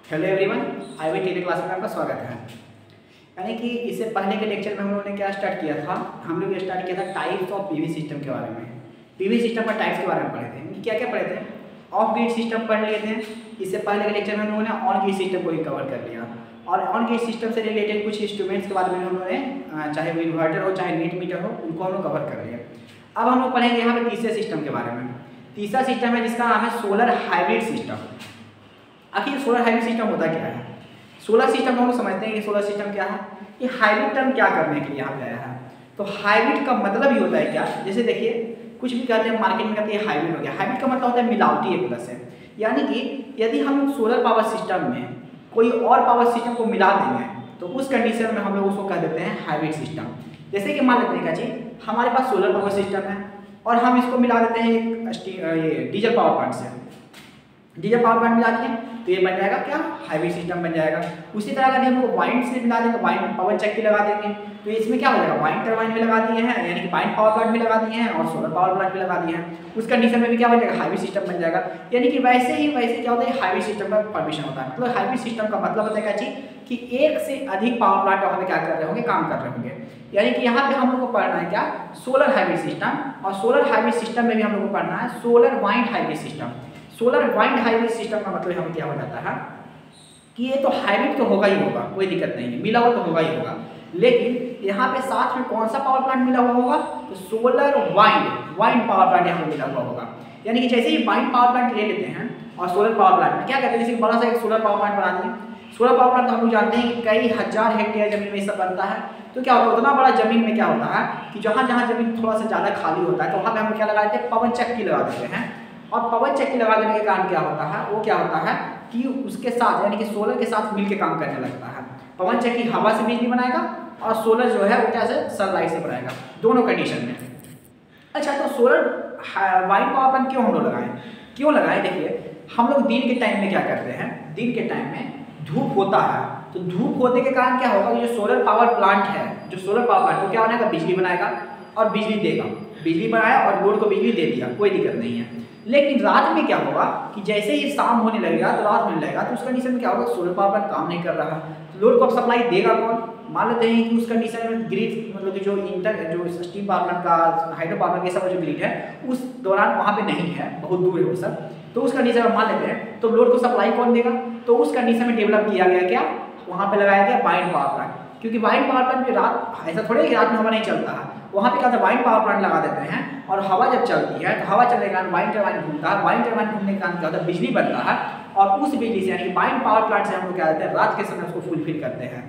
Hello everyone, I T class में आपका स्वागत है। यानी कि इससे पहले के लेक्चर में हम लोगों ने क्या स्टार्ट किया था, हम लोग स्टार्ट किया था टाइप्स ऑफ पीवी सिस्टम के बारे में। पीवी सिस्टम का टाइप्स के बारे में पढ़े थे। क्या क्या पढ़े थे? ऑफ ग्रिड सिस्टम पढ़ लिए थे। इससे पहले के लेक्चर में हम लोगों ने ऑन ग्रिड सिस्टम को भी कवर कर लिया और ऑन ग्रिड सिस्टम से रिलेटेड कुछ इंस्ट्रूमेंट्स के बारे में हम लोगों ने, चाहे वो इन्वर्टर हो चाहे नेट मीटर हो, उनको हम लोग कवर कर लिया। अब हम लोग पढ़ेंगे यहाँ पे तीसरे सिस्टम के बारे में। तीसरा सिस्टम है जिसका नाम है सोलर हाइब्रिड सिस्टम। आखिर सोलर हाइब्रिड सिस्टम होता क्या है? सोलर सिस्टम हम लोग समझते हैं कि सोलर सिस्टम क्या है। ये हाइब्रिड टर्म क्या करने के लिए यहाँ पे आया है? तो हाइब्रिड का मतलब ही होता है क्या, जैसे देखिए कुछ भी कहते हैं मार्केट में कहते हैं हाइब्रिड हो गया। हाइब्रिड का मतलब होता है मिलावटी एक तरह से। यानी कि यदि हम सोलर पावर सिस्टम में कोई और पावर सिस्टम को मिला देंगे तो उस कंडीशन में हम लोग उसको कह देते हैं हाइब्रिड सिस्टम। जैसे कि मान लेते हैं क्या जी, हमारे पास सोलर पावर सिस्टम है और हम इसको मिला देते हैं एक डीजल पावर प्लांट से। डीजल पावर प्लांट मिला दिए तो ये बन जाएगा क्या, हाइब्रिड सिस्टम बन जाएगा। उसी तरह अगर हम लोग वाइंड से मिला देंगे, वाइंड पवन चक्की लगा देंगे तो इसमें क्या हो जाएगा, वाइंड टरबाइन भी लगा दिए हैं, यानी कि वाइंड पावर प्लांट भी लगा दिए हैं और सोलर पावर प्लांट भी लगा दिए हैं। उस कंडीशन में भी क्या हो जाएगा, हाइब्रिड सिस्टम बन जाएगा। यानी कि वैसे क्या होता है, हाइब्रिड सिस्टम का परमिशन होता है। मतलब हाइब्रिड सिस्टम का मतलब होता है क्या चीज कि एक से अधिक पावर प्लांट वहाँ पे क्या कर रहे होंगे, काम कर रहे होंगे। यानी कि यहाँ पे हम लोग को पढ़ना है क्या, सोलर हाइब्रिड सिस्टम। और सोलर हाइब्रिड सिस्टम में भी हम लोग को पढ़ना है solar wind hybrid system. Solar wind hybrid system का मतलब हमें क्या हो जाता है कि ये तो हाइब्रिड तो होगा ही होगा, कोई दिक्कत नहीं है, मिला हुआ तो होगा ही होगा। लेकिन यहाँ पे साथ में कौन सा पावर प्लांट मिला हुआ होगा, तो सोलर वाइंड पावर प्लांट यहाँ पे मिला हुआ होगा। यानी कि जैसे ही वाइंड पावर प्लांट ले लेते हैं और सोलर पावर प्लांट में क्या कहते हैं, जैसे बड़ा सा एक सोलर पावर प्लांट बना दिए। सोलर पावर प्लांट तो हम लोग जानते हैं कि कई हजार हेक्टेयर जमीन में सब बनता है। तो क्या होता है, उतना बड़ा जमीन में क्या होता है कि जहाँ जहाँ जमीन थोड़ा सा ज़्यादा खाली होता है तो वहाँ पे हम क्या लगा देते हैं, पवन चक्की लगा देते हैं। और पवन चक्की लगा देने के कारण क्या होता है, वो क्या होता है कि उसके साथ यानी कि सोलर के साथ मिलकर काम करने लगता है। पवन चक्की हवा से बिजली बनाएगा और सोलर जो है वो क्या से सनलाइट से बनाएगा, दोनों कंडीशन में। अच्छा, तो सोलर वाइंड पावर प्लांट क्यों हम लोग लगाएं? देखिए हम लोग दिन के टाइम में क्या करते हैं, दिन के टाइम में धूप होता है तो धूप होने के कारण क्या होगा, जो सोलर पावर प्लांट है, जो सोलर पावर प्लांट वो क्या बनाएगा, बिजली बनाएगा और बिजली देगा। बिजली बनाया और लोड को बिजली दे दिया, कोई दिक्कत नहीं है। लेकिन रात में क्या होगा कि जैसे ही शाम होने लगेगा तो रात होने लगेगा तो उस कंडीशन में क्या होगा, सोलर पावर प्लांट काम नहीं कर रहा, तो लोड को अब सप्लाई देगा कौन? मान लेते हैं कि उस कंडीशन में ग्रिड मतलब जो स्टीम पावर प्लांट का, हाइड्रो पावर प्लांट, ये सब जो ग्रिड है उस दौरान वहाँ पे नहीं है, बहुत दूर है वो सब। तो उस कंडीशन में मान लेते हैं तो लोड को सप्लाई कौन देगा? तो उस कंडीशन में डेवलप किया गया क्या, वहाँ पे लगाया गया वाइंड पावर प्लांट। क्योंकि वाइंड पावर प्लांट में रात ऐसा थोड़े कि रात में हवा नहीं चलता है, वहाँ पे क्या होता है, वाइंड पावर प्लांट लगा देते हैं और हवा जब चलती है तो हवा चलने के कारण वाइंड टरबाइन घूमता है। वाइंड टरबाइन घूमने के कारण क्या होता है, बिजली बनता है और उस बिजली से यानी कि वाइंड पावर प्लांट से हम लोग क्या करते हैं, रात के समय उसको फुलफिल करते हैं।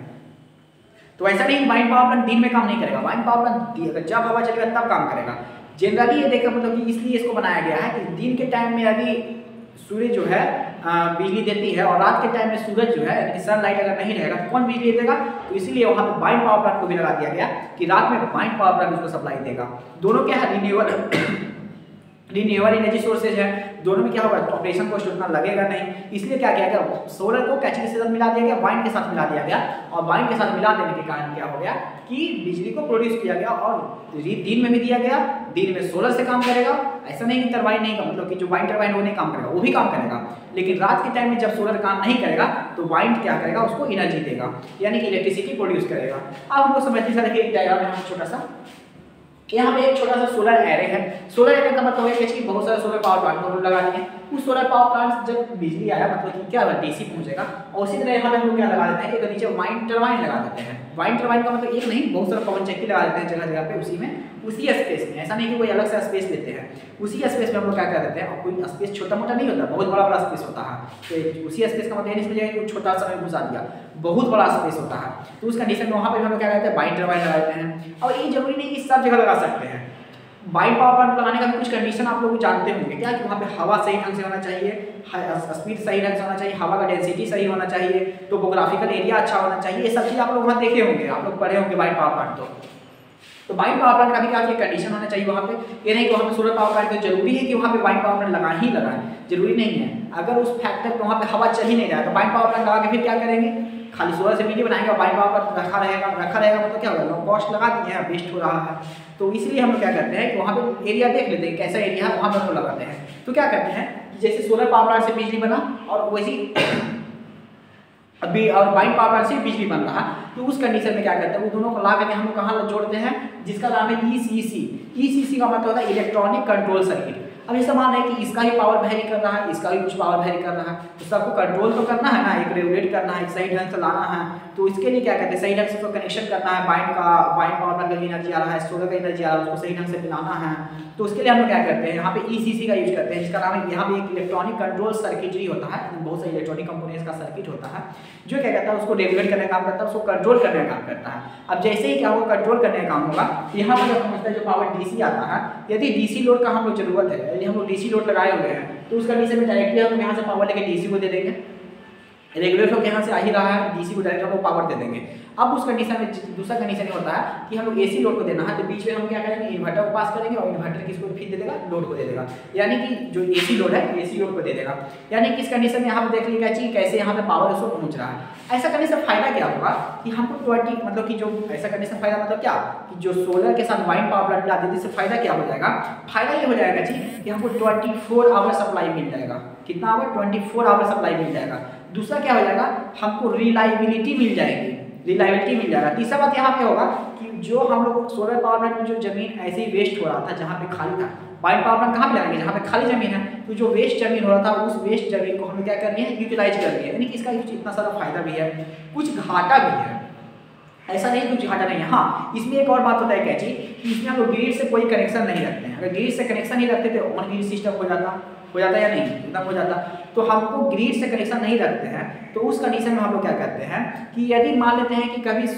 तो ऐसा नहीं कि वाइंड पावर प्लांट दिन में काम नहीं करेगा, वाइंड पावर प्लांट जब हवा चलेगा तब काम करेगा। जनरली ये देखा मतलब कि इसलिए इसको बनाया गया है कि दिन के टाइम में यदि सूर्य जो है बिजली देती है और रात के टाइम में सूरज जो है यानी कि सनलाइट अगर नहीं रहेगा तो कौन बिजली देगा, तो इसीलिए वहाँ पे वाइंड पावर प्लांट को भी लगा दिया गया कि रात में वाइंड पावर प्लांट उसको सप्लाई देगा। दोनों क्या है, रिन्यूएबल एनर्जी सोर्सेज है, दोनों में क्या होगा, ऑपरेशन कॉस्ट उतना लगेगा नहीं। इसलिए क्या किया गया, सोलर को कैचिंग के साथ मिला दिया गया, वाइंड के साथ मिला दिया गया और वाइंड के साथ मिला देने के कारण क्या हो गया कि बिजली को प्रोड्यूस किया गया और दिन में भी दिया गया। दिन में सोलर से काम करेगा, ऐसा नहीं कि टरबाइन नहीं, मतलब कि जो वाइंड टरबाइन वो नहीं काम करेगा, वो भी काम करेगा। लेकिन रात के टाइम में जब सोलर काम नहीं करेगा तो वाइंड क्या करेगा, उसको एनर्जी देगा, यानी कि इलेक्ट्रिसिटी प्रोड्यूस करेगा। अब हमको समझते हैं, देखिए एक डायग्राम है छोटा सा, यहाँ पे एक छोटा सा सोलर एरे है। सोलर एरे का मतलब है कि बहुत सारे सोलर पावर प्लांट को लगा दिए। उस सोलर पावर प्लांट जब बिजली आया मतलब कि क्या डीसी पहुंचेगा और उसी तरह यहाँ पे हम लोग क्या लगा देते हैं, एक नीचे वाइंड टरबाइन लगा देते हैं। वाइंड टरबाइन का मतलब एक नहीं, बहुत सारा पवन चक्की लगा देते हैं जगह जगह पे, उसी में उसी स्पेस में। ऐसा नहीं कि कोई अलग से स्पेस लेते हैं, उसी स्पेस में हम लोग क्या कर देते हैं। और कोई स्पेस छोटा मोटा नहीं होता, बहुत बड़ा बड़ा स्पेस होता है। तो उसी स्पेस का मतलब इसमें जो छोटा सा में घुसा दिया, बहुत बड़ा स्पेस होता है। तो उस कंडीशन में वहाँ पर हम लोग क्या करते हैं, वाइंड टरबाइन लगा देते हैं। और ये जरूरी नहीं कि सब जगह लगा सकते हैं। वाइंड पावर प्लांट लगाने का भी कुछ कंडीशन आप लोग जानते होंगे क्या, कि वहाँ पे हवा सही ढंग से होना चाहिए, स्पीड सही ढंग से होना चाहिए, हवा का डेंसिटी सही होना चाहिए, टोपोग्राफिकल एरिया अच्छा होना चाहिए। ये सब चीज़ आप लोग वहाँ देखे होंगे, आप लोग पढ़े होंगे वाइंड पावर प्लांट। तो वाइंड पावर प्लांट का भी क्या कंडीशन होना चाहिए वहाँ पे। ये नहीं कि वहाँ पे सोलर पावर प्लांट तो जरूरी है कि वहाँ पे वाइंड पावर प्लांट लगाए, जरूरी नहीं है। अगर उस फैक्टर पे वहाँ पे हवा चल ही नहीं रहा तो वाइंड पावर प्लांट लगा के फिर क्या करेंगे, खाली सोलर से बिजली बनाएंगे और वाइंड पावर प्लांट रखा रहेगा मतलब क्या होगा, लो कॉस्ट लगा दिए हैं, वेस्ट हो रहा है। तो इसलिए हम लोग क्या करते हैं कि वहाँ पे एरिया देख लेते हैं कैसा एरिया है, वहाँ पर हम लगाते हैं। तो क्या करते हैं कि जैसे सोलर पावर प्लांट से बिजली बना और वैसी अभी और बाइंड पावर प्लांट से बिजली बन रहा है, तो उस कंडीशन में क्या करते हैं, वो दोनों को ला करके हम लोग कहाँ जोड़ते हैं, जिसका नाम है ईसीसी। ईसीसी का मतलब होता है इलेक्ट्रॉनिक कंट्रोल सर्किट। अब ऐसा मान है कि इसका ही पावर वेरी कर रहा है, इसका भी कुछ पावर वेरी कर रहा है, तो सबको कंट्रोल तो करना है ना, एक रेगुलेट करना है, एक सही ढंग से लाना है। तो इसके लिए क्या कहते हैं, सही ढंग से कनेक्शन करना है, बाइंड पावर प्लांट का एनर्जी आ रहा है, सोलर का एनर्जी आ रहा है, उसको सही ढंग से मिलाना है। तो उसके लिए हम लोग क्या करते हैं, यहाँ पे ईसीसी का यूज करते हैं, जिसका नाम है, यहाँ पे एक इलेक्ट्रॉनिक कंट्रोल सर्किटरी होता है, बहुत सारे इलेक्ट्रॉनिक कंपोनेंट्स का सर्किट होता है, जो क्या कहता है उसको रेगुलेट करने का काम करता है, उसको कंट्रोल करने का काम करता है। अब जैसे ही क्या होगा, कंट्रोल करने का काम होगा, यहाँ पर समझता है जो पावर डीसी आता है, यदि डीसी लोड का हम लोग जरूरत है, यदि हम लोग डीसी लोड लगाए हुए हैं, तो उस कंडीशन में डायरेक्टली हम यहाँ से पावर लेके डीसी को दे देंगे। रेगुलेटर होकर यहाँ से आ ही रहा है, डीसी को डायरेक्ट हम लोग पावर दे देंगे। अब उस कंडीशन में दूसरा कंडीशन होता है कि हम लोग एसी लोड को देना है, तो बीच में हम क्या करेंगे, इन्वर्टर को पास करेंगे और इन्वर्टर किसको फीड दे देगा, लोड को दे देगा, यानी कि जो एसी लोड है एसी लोड को दे देगा। यानी कि इस कंडीशन में यहाँ पे देख लीजिए चीज कैसे यहाँ पे पावर उसको पहुँच रहा है। ऐसा करने से फायदा क्या होगा कि हमको 20 मतलब कि जो ऐसा करने से फायदा मतलब क्या कि जो सोलर के साथ वाइंड पावर प्लांट ला देते, इससे फायदा क्या हो जाएगा, फायदा ये हो जाएगा जी कि हमको 24 आवर सप्लाई मिल जाएगा। कितना आवर, 24 आवर सप्लाई मिल जाएगा। दूसरा क्या हो जाएगा, हमको रिलायबिलिटी मिल जाएगी, रिलायबिलिटी मिल जाएगा। तीसरा बात यहाँ पे होगा कि जो हम लोग सोलर पावर प्लांट में जो जमीन ऐसे ही वेस्ट हो रहा था, जहाँ पे खाली था, वाइंड पावर प्लांट कहाँ पे लगाएंगे, जहाँ पे खाली जमीन है, तो जो वेस्ट जमीन हो रहा था उस वेस्ट जमीन को हमें क्या करनी है, यूटिलाइज करनी है। यानी कि इसका इतना सारा फायदा भी है, कुछ घाटा भी है, ऐसा नहीं कुछ घाटा नहीं है। हाँ, इसमें एक और बात होता है क्या चीज कि इसमें हम लोग ग्रिड से कोई कनेक्शन नहीं रखते हैं। अगर ग्रिड से कनेक्शन नहीं रखते तो ऑन ग्रिड सिस्टम हो जाता या नहीं, एकदम हो जाता। तो हमको ग्रिड से कनेक्शन नहीं रखते हैं, तो उस कंडीशन में हम लोग क्या करते हैं कि यदि मान लेते हैं कि कभी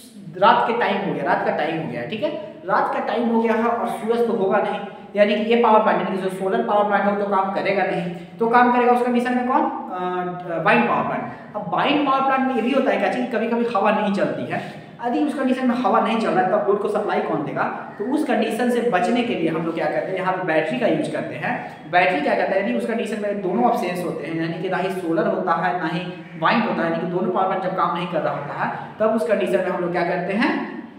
रात के टाइम हो गया, रात का टाइम हो गया, ठीक है, रात का टाइम हो गया है और सूरज तो होगा नहीं, यानी कि ये पावर प्लांट, यानी कि जो सोलर पावर प्लांट हो तो काम करेगा नहीं, तो काम करेगा उस कंडीशन में कौन, बाइंड पावर प्लांट। अब बाइंड पावर प्लांट में ये भी होता है क्या चीज, कभी कभी हवा नहीं चलती है, यदि उस कंडीशन में हवा नहीं चल रहा है तब लोड को सप्लाई कौन देगा, तो उस कंडीशन से बचने के लिए हम लोग क्या करते हैं, यहाँ पे बैटरी का यूज करते हैं। बैटरी क्या करता है, यदि उस कंडीशन में दोनों ऑप्शंस होते हैं, यानी कि ना ही सोलर होता है ना ही वाइंड होता है, यानी कि दोनों पावर प्लांट जब काम नहीं कर रहा होता है, तब उस कंडीशन में हम लोग क्या करते हैं,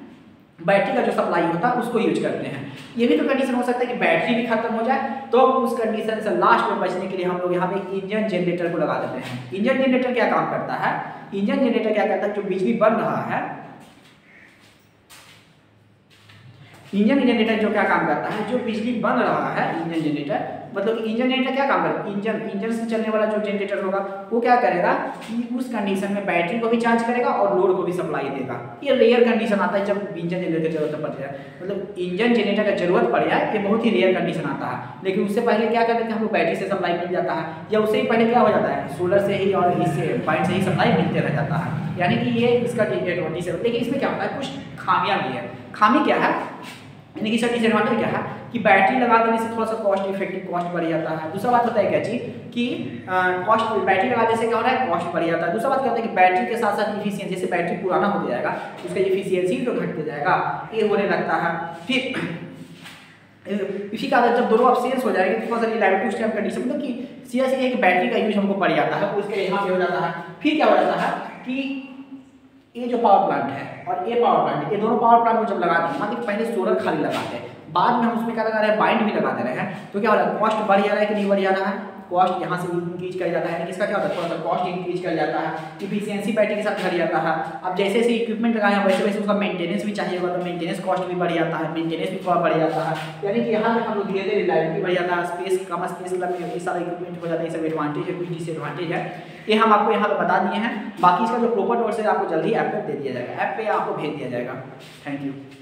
बैटरी का जो सप्लाई होता है उसको यूज करते हैं। ये भी तो कंडीशन हो सकता है कि बैटरी भी खत्म हो जाए, तो उस कंडीशन से लास्ट में बचने के लिए हम लोग यहाँ पे इंजन जनरेटर को लगा देते हैं। इंजन जनरेटर क्या काम करता है, इंजन जनरेटर क्या करता है, जो बिजली बन रहा है, इंजन जनरेटर जो क्या काम करता है, जो बिजली बन रहा है इंजन जनरेटर, मतलब कि इंजन जनरेटर क्या काम करेगा, इंजन से चलने वाला जो जनरेटर होगा वो क्या करेगा कि उस कंडीशन में बैटरी को भी चार्ज करेगा और लोड को भी सप्लाई देगा। ये रेयर कंडीशन आता है जब इंजन जनरेटर की जरूरत पड़ जाए, मतलब इंजन जनरेटर का जरूरत पड़ जाए, ये बहुत ही रेयर कंडीशन आता है। लेकिन उससे पहले क्या करते हैं हम लोग, बैटरी से सप्लाई मिल जाता है, या उससे ही पहले क्या हो जाता है, सोलर से ही और इससे बाइंड से ही सप्लाई मिलते रह जाता है। यानी कि ये इसका डिसएडवांटेज है। लेकिन इसमें क्या होता है, कुछ खामियां भी है। खामी क्या है, यानी कि इसका डिसएडवांटेज क्या है कि बैटरी लगा देने से थोड़ा सा कॉस्ट इफेक्टिव कॉस्ट बढ़ जाता है। दूसरा बात होता है क्या चीज कि कॉस्ट, बैटरी लगाने से क्या हो रहा है, कॉस्ट बढ़ जाता है। दूसरा बात क्या होता है कि बैटरी के साथ साथ इफिशियंसी, जैसे बैटरी पुराना हो जाएगा उसका इफिशियंसी तो घटते जाएगा, ये होने लगता है। फिर इसी का जब दोनों ऑप्शंस हो जाएंगे तो थोड़ा सा रिलायबिलिटी उस टाइम कंडीशन, मतलब कि सीधा सीधा एक बैटरी का यूज हमको पड़ जाता है, उसके यहाँ पे हो जाता है। फिर क्या हो जाता है कि ये जो पावर प्लांट है और ये पावर प्लांट है, ये दोनों पावर प्लांट को जब लगाते हैं, मान लीजिए पहले सोलर खाली लगाते हैं, बाद में हम उसमें क्या लगा रहे हैं, बाइंड भी लगा दे रहे हैं, तो क्या हो रहा है, कॉस्ट बढ़ जा रहा है कि नहीं बढ़ जा रहा है, कॉस्ट यहाँ से इंक्रीज कर जाता है, इसका क्या होता है, थोड़ा सा कॉस्ट इंक्रीज कर जाता है, इफिशियंसी बैटरी के साथ घट जाता है। अब जैसे जैसे इक्विपमेंट लगाए हैं वैसे वैसे उसका मेंटेनेंस भी चाहिए होगा, तो मेंटेनेंस कॉस्ट भी बढ़ जाता है, मेंटेनेंस भी थोड़ा बढ़ जाता है। यानी कि यहाँ पे हम लोग धीरे धीरे रिलायबिलिटी बढ़ जाता है, स्पेस कम स्पेस में ये सारा इक्विपमेंट हो जाता है, ये सब एडवांटेज है, कुछ डिसएडवांटेज है, ये हम आपको यहाँ पे बता दिए हैं। बाकी इसका जो प्रॉपर नोट्स है आपको जल्दी ऐप पे दे दिया जाएगा, ऐप पे आपको भेज दिया जाएगा। Thank you.